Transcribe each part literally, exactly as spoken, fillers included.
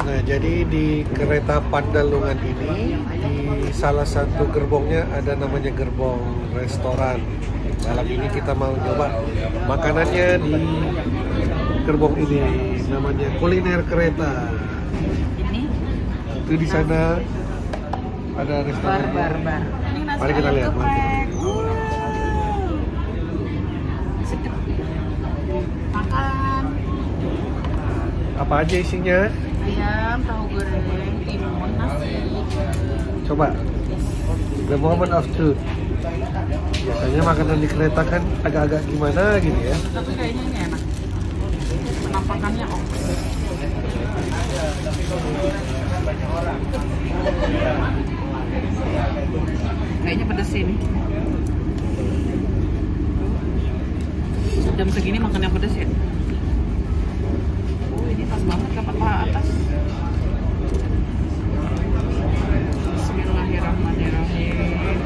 Nah, jadi di kereta Pandalungan ini, di salah satu gerbongnya ada namanya gerbong restoran. Malam ini kita mau coba makanannya di gerbong ini, namanya kuliner kereta. Ini Itu di sana ada restoran. bar bar bar. Mari kita lihat. Mari kita lihat. Sedap. Makan Apa aja isinya? ayam, tahu goreng, timun, nasi. Coba. The moment of truth. Biasanya makanan di kereta kan agak-agak gimana gitu ya. Tapi kayaknya ini enak. Penampakannya oke. Kayaknya pedes ini. Jam segini makan yang pedes ya. Oh, ini pas banget dapat paha atas. Bismillahirrahmanirrahim.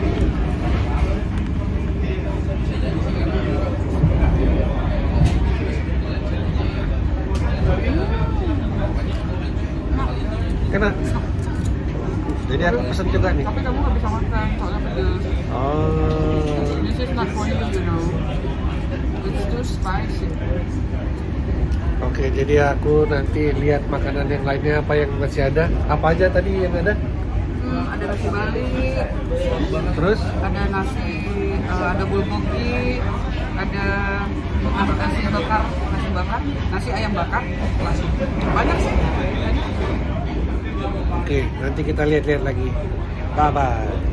Enak. Jadi aku pesen juga nih. Tapi kamu nggak bisa makan soalnya pedes. Oh. This is not for you, you know. It's too spicy. Oke, jadi aku nanti lihat makanan yang lainnya apa yang masih ada. Apa aja tadi yang ada? Hmm, ada nasi Bali, Terus? ada nasi, uh, ada bulgogi, ada nasi bakar, nasi bakar, nasi ayam bakar, banyak sih. Oke, nanti kita lihat-lihat lagi. Bye bye.